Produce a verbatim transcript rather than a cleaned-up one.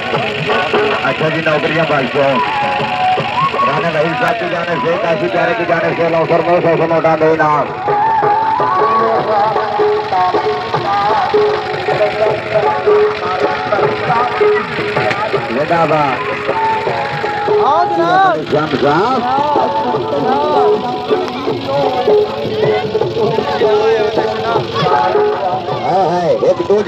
अच्छा जी नौकरियां बाजो राना भाई साहब की जाने से काशी प्यारे की जाने से लौसर में सौ सौ नोटा देना श्याम साहब है एक दो